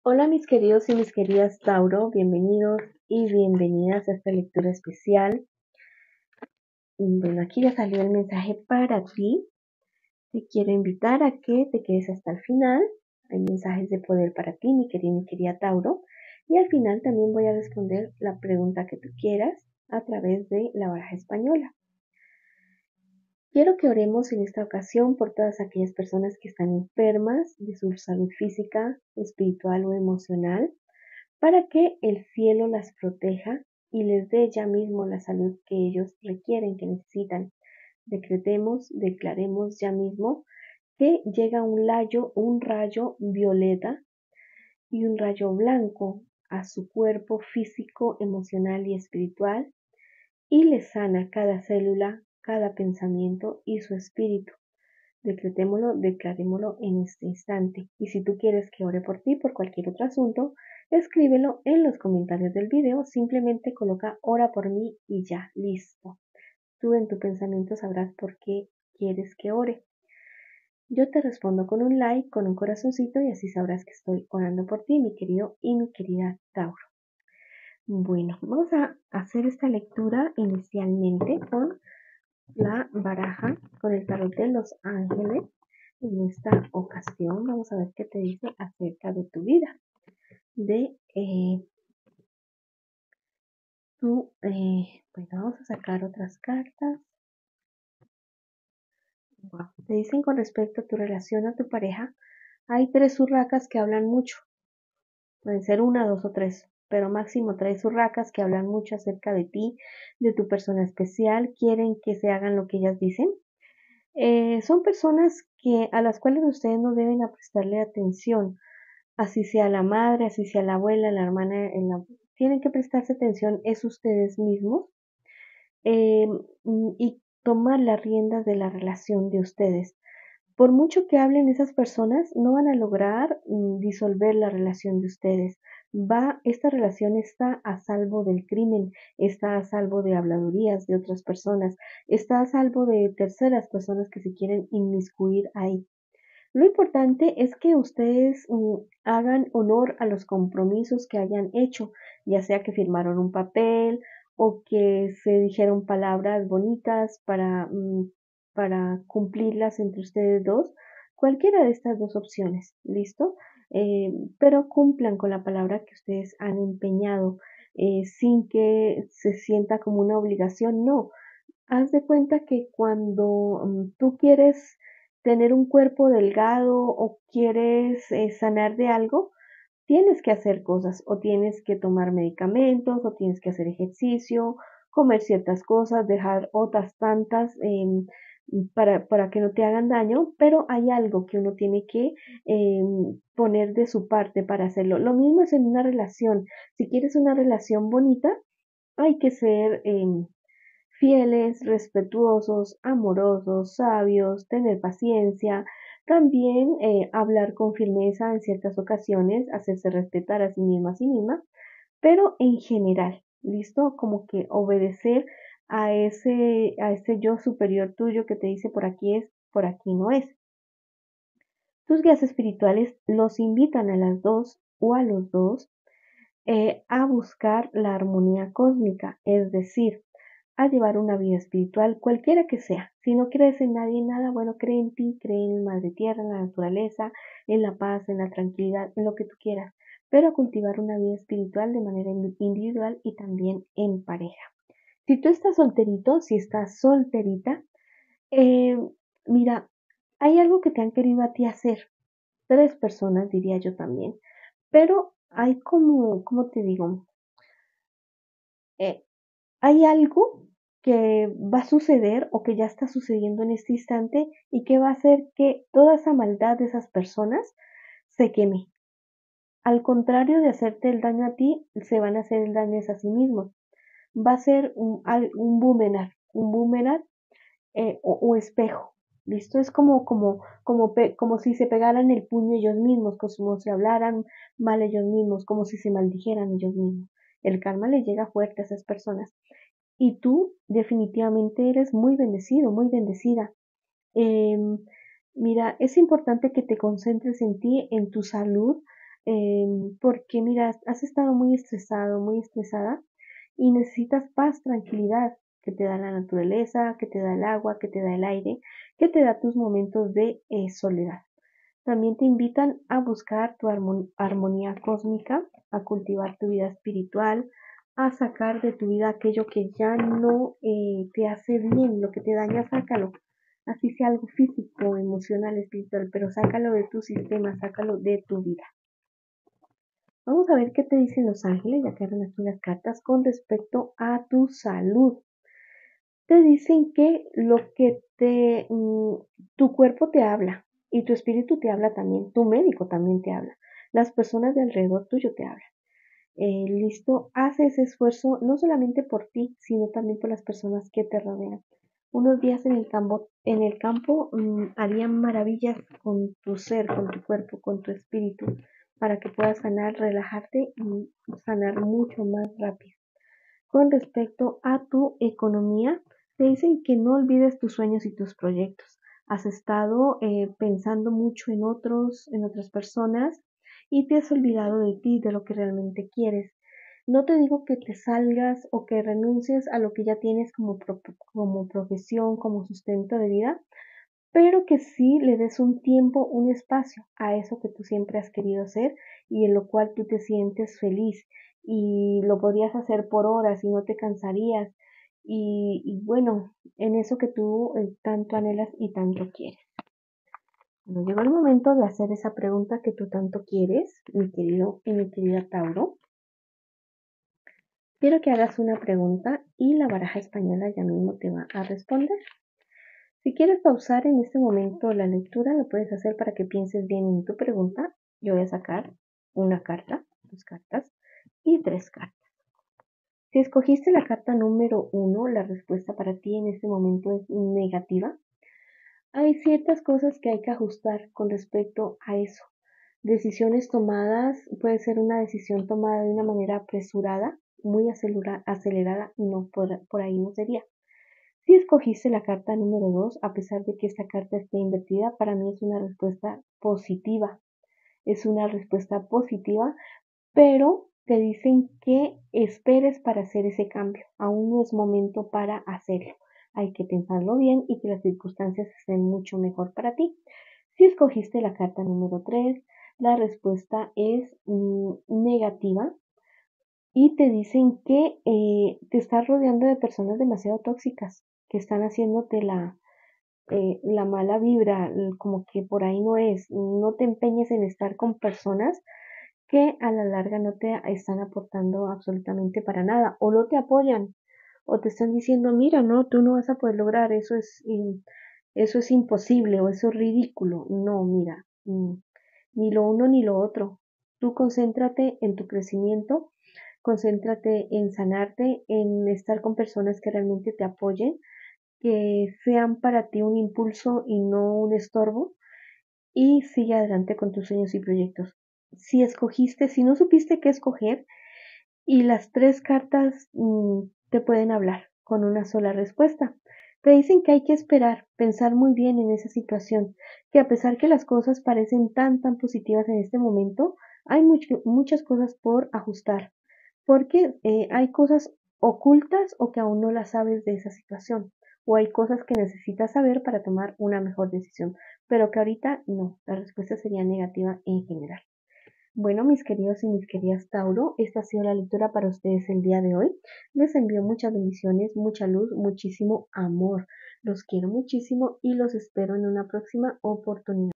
Hola mis queridos y mis queridas Tauro, bienvenidos y bienvenidas a esta lectura especial. Bueno, aquí ya salió el mensaje para ti. Te quiero invitar a que te quedes hasta el final. Hay mensajes de poder para ti, mi querido y mi querida Tauro. Y al final también voy a responder la pregunta que tú quieras a través de la baraja española. Quiero que oremos en esta ocasión por todas aquellas personas que están enfermas de su salud física, espiritual o emocional, para que el cielo las proteja y les dé ya mismo la salud que ellos requieren, que necesitan. Declaremos ya mismo que llega un rayo violeta y un rayo blanco a su cuerpo físico, emocional y espiritual y les sana cada célula, cada pensamiento y su espíritu. Declarémoslo en este instante. Y si tú quieres que ore por ti por cualquier otro asunto, escríbelo en los comentarios del video. Simplemente coloca ora por mí y ya, listo. Tú en tu pensamiento sabrás por qué quieres que ore. Yo te respondo con un like, con un corazoncito y así sabrás que estoy orando por ti, mi querido y mi querida Tauro. Bueno, vamos a hacer esta lectura inicialmente con la baraja, con el tarot de los ángeles. En esta ocasión vamos a ver qué te dice acerca de tu vida, de bueno, vamos a sacar otras cartas. Wow. Te dicen con respecto a tu relación a tu pareja, hay 3 urracas que hablan mucho. Pueden ser 1, 2 o 3, pero máximo 3 urracas que hablan mucho acerca de ti, de tu persona especial, quieren que se hagan lo que ellas dicen. Son personas a las cuales ustedes no deben prestarle atención, así sea la madre, así sea la abuela, la hermana, tienen que prestarse atención, es ustedes mismos, eh, y tomar las riendas de la relación de ustedes. Por mucho que hablen esas personas, no van a lograr disolver la relación de ustedes. Esta relación está a salvo del crimen, está a salvo de habladurías de otras personas, está a salvo de terceras personas que se quieren inmiscuir ahí. Lo importante es que ustedes hagan honor a los compromisos que hayan hecho, ya sea que firmaron un papel o que se dijeron palabras bonitas para cumplirlas entre ustedes dos. Cualquiera de estas 2 opciones, ¿listo? Pero cumplan con la palabra que ustedes han empeñado, sin que se sienta como una obligación. No, haz de cuenta que cuando tú quieres tener un cuerpo delgado o quieres sanar de algo, tienes que hacer cosas o tienes que tomar medicamentos o tienes que hacer ejercicio, comer ciertas cosas, dejar otras tantas para que no te hagan daño, pero hay algo que uno tiene que poner de su parte para hacerlo. Lo mismo es en una relación. Si quieres una relación bonita, hay que ser fieles, respetuosos, amorosos, sabios, tener paciencia, también hablar con firmeza en ciertas ocasiones, hacerse respetar a sí misma, pero en general, ¿listo? Como que obedecer a ese yo superior tuyo que te dice por aquí es, por aquí no es. Tus guías espirituales los invitan a las dos o a los dos a buscar la armonía cósmica, es decir, a llevar una vida espiritual, cualquiera que sea. Si no crees en nadie, nada, bueno, cree en ti, cree en el Madre Tierra, en la naturaleza, en la paz, en la tranquilidad, en lo que tú quieras, pero a cultivar una vida espiritual de manera individual y también en pareja. Si tú estás solterito, si estás solterita, eh, mira, hay algo que te han querido a ti hacer. 3 personas, diría yo también, pero hay ¿cómo te digo? Eh, Hay algo que va a suceder o que ya está sucediendo en este instante y que va a hacer que toda esa maldad de esas personas se queme. Al contrario de hacerte el daño a ti, se van a hacer el daño a sí mismos. Va a ser un boomerang o espejo. ¿Listo? Es como si se pegaran el puño ellos mismos, como si hablaran mal ellos mismos, como si se maldijeran ellos mismos. El karma le llega fuerte a esas personas. Y tú definitivamente eres muy bendecido, muy bendecida. Em, Mira, es importante que te concentres en ti, en tu salud. porque mira, has estado muy estresado, muy estresada y necesitas paz, tranquilidad que te da la naturaleza, que te da el agua, que te da el aire, que te da tus momentos de soledad. También te invitan a buscar tu armonía cósmica, a cultivar tu vida espiritual, a sacar de tu vida aquello que ya no te hace bien, lo que te daña, sácalo. Así sea algo físico, emocional, espiritual, pero sácalo de tu sistema, sácalo de tu vida. Vamos a ver qué te dicen los ángeles, ya quedaron aquí las cartas, con respecto a tu salud. Te dicen que tu cuerpo te habla y tu espíritu te habla también, tu médico también te habla, las personas de alrededor tuyo te hablan. Listo, haz ese esfuerzo no solamente por ti, sino también por las personas que te rodean. Unos días en el campo harían maravillas con tu ser, con tu cuerpo, con tu espíritu, para que puedas sanar, relajarte y sanar mucho más rápido. Con respecto a tu economía, te dicen que no olvides tus sueños y tus proyectos. Has estado pensando mucho en otras personas y te has olvidado de ti, de lo que realmente quieres. No te digo que te salgas o que renuncies a lo que ya tienes como profesión, como sustento de vida, pero que sí le des un tiempo, un espacio a eso que tú siempre has querido hacer y en lo cual tú te sientes feliz y lo podrías hacer por horas y no te cansarías y bueno, en eso que tú tanto anhelas y tanto quieres. Bueno, llegó el momento de hacer esa pregunta que tú tanto quieres, mi querido y mi querida Tauro. Quiero que hagas una pregunta y la baraja española ya mismo te va a responder. Si quieres pausar en este momento la lectura, lo puedes hacer para que pienses bien en tu pregunta. Yo voy a sacar una carta, 2 cartas y 3 cartas. Si escogiste la carta número 1, la respuesta para ti en este momento es negativa. Hay ciertas cosas que hay que ajustar con respecto a eso. Decisiones tomadas, puede ser una decisión tomada de una manera apresurada, muy acelerada y no por ahí no sería. Si escogiste la carta número 2, a pesar de que esta carta esté invertida, para mí es una respuesta positiva. Es una respuesta positiva, pero te dicen que esperes para hacer ese cambio. Aún no es momento para hacerlo. Hay que pensarlo bien y que las circunstancias estén mucho mejor para ti. Si escogiste la carta número 3, la respuesta es negativa y te dicen que te estás rodeando de personas demasiado tóxicas que están haciéndote la mala vibra, como que por ahí no es. No te empeñes en estar con personas que a la larga no te están aportando absolutamente para nada o no te apoyan o te están diciendo, mira, no, tú no vas a poder lograr, eso es imposible o eso es ridículo. No, mira, ni lo uno ni lo otro. Tú concéntrate en tu crecimiento, concéntrate en sanarte, en estar con personas que realmente te apoyen, que sean para ti un impulso y no un estorbo, y sigue adelante con tus sueños y proyectos. Si no supiste qué escoger, y las 3 cartas te pueden hablar con una sola respuesta. Te dicen que hay que esperar, pensar muy bien en esa situación, que a pesar que las cosas parecen tan positivas en este momento, hay muchas cosas por ajustar, porque hay cosas ocultas o que aún no las sabes de esa situación, o hay cosas que necesitas saber para tomar una mejor decisión, pero que ahorita no, la respuesta sería negativa en general. Bueno, mis queridos y mis queridas Tauro, esta ha sido la lectura para ustedes el día de hoy. Les envío muchas bendiciones, mucha luz, muchísimo amor. Los quiero muchísimo y los espero en una próxima oportunidad.